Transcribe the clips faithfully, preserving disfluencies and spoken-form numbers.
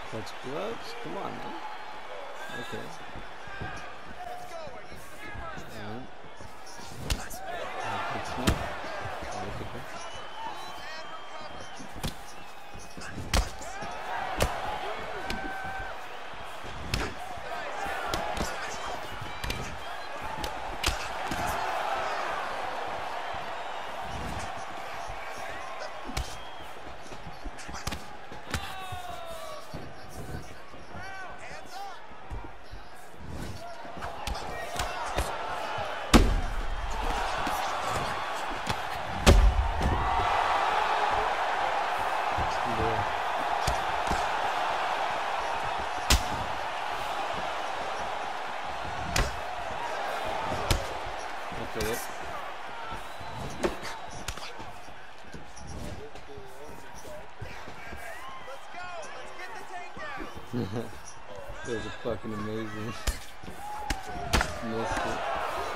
Touch gloves? Come on, man. Okay. Alright. Good snap. Alright, kicker. Okay, yep. That was fucking amazing. Missed it.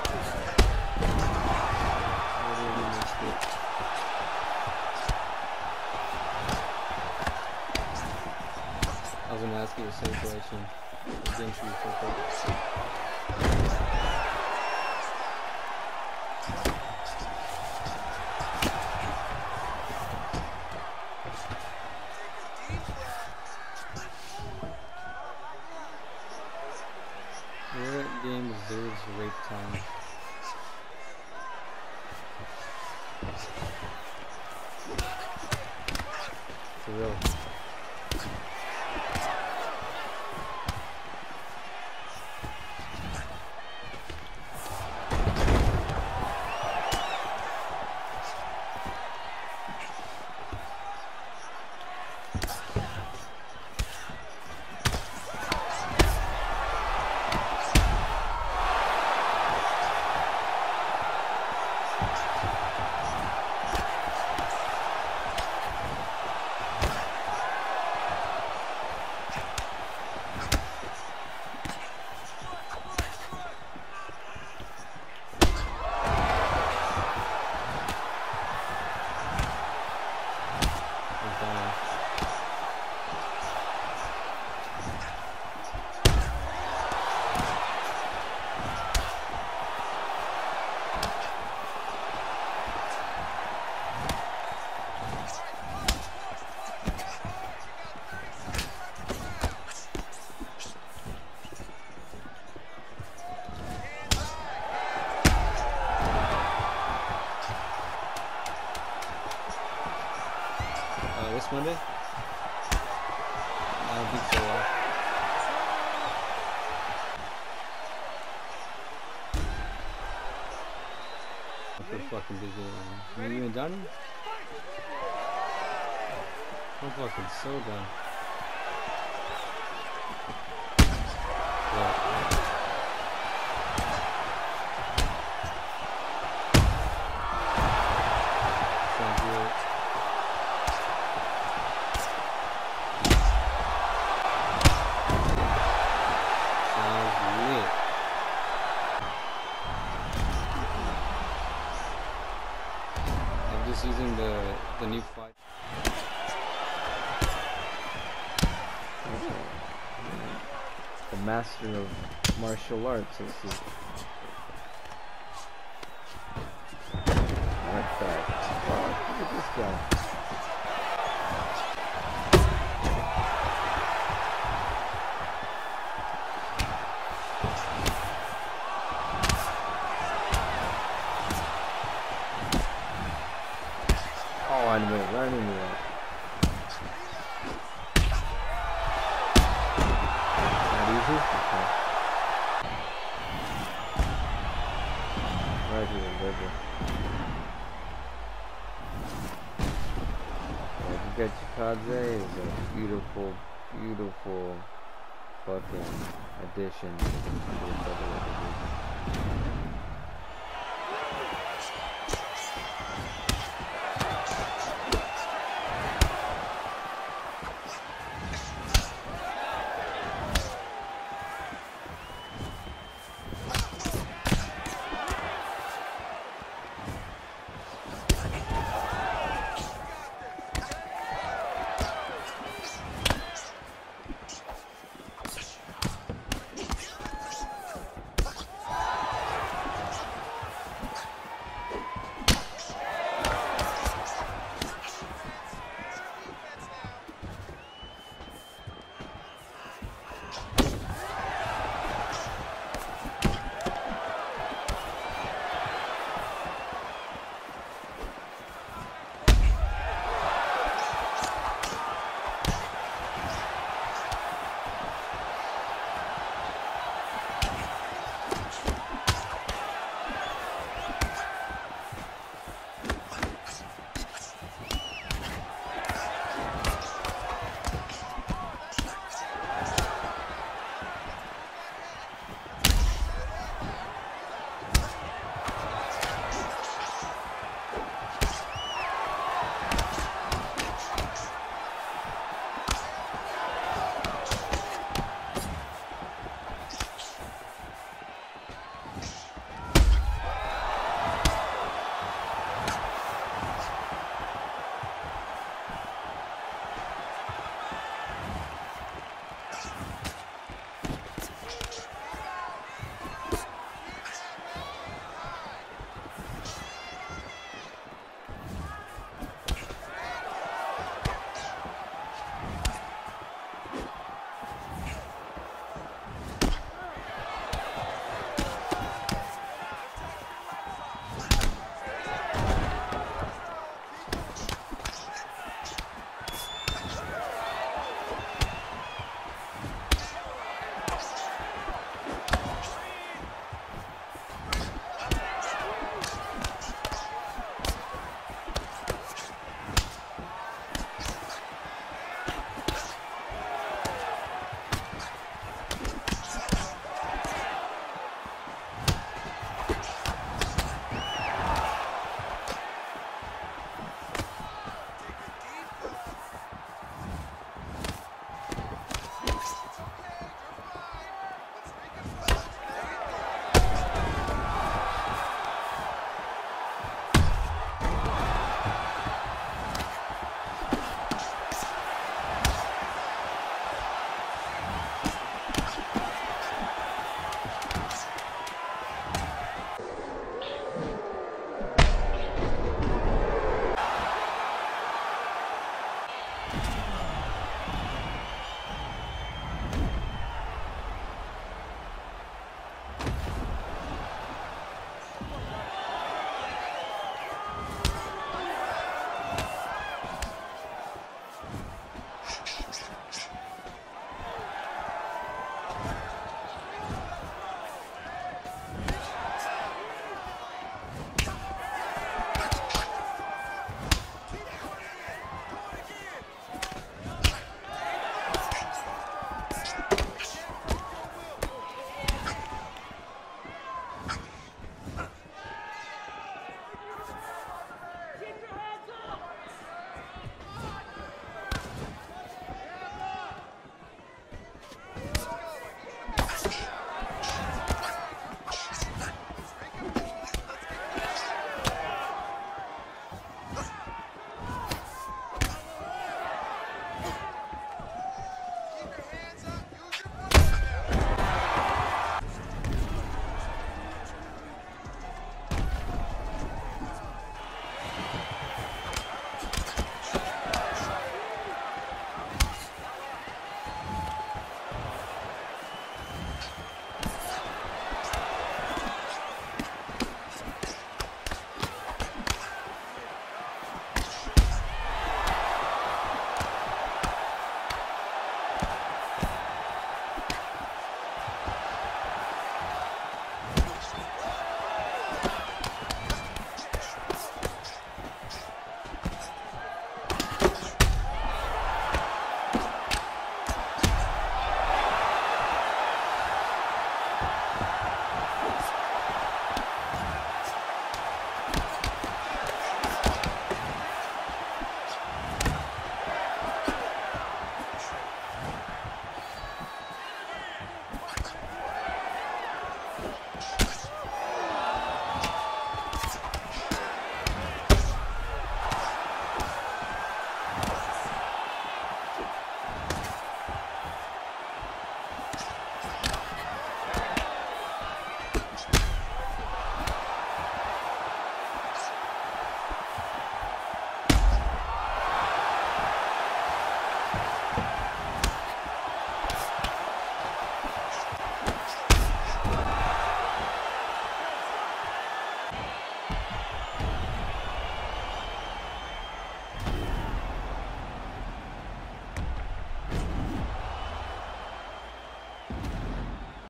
Literally missed it. I was gonna ask you the same question. Against you so far. What game deserves rape time? For real. Uh, this Monday? I'll be so off. I'm so fucking busy. Man. Are you even done? I'm fucking so done. Yeah. Sounds good. I'm just using the the new fight. The master of martial arts. This is artifact. Wow, look at this guy. Oh, I knew it. I knew it. Not easy? Okay. Right here, baby. Well, Gachikaze is a beautiful, beautiful fucking addition to the Federal Division.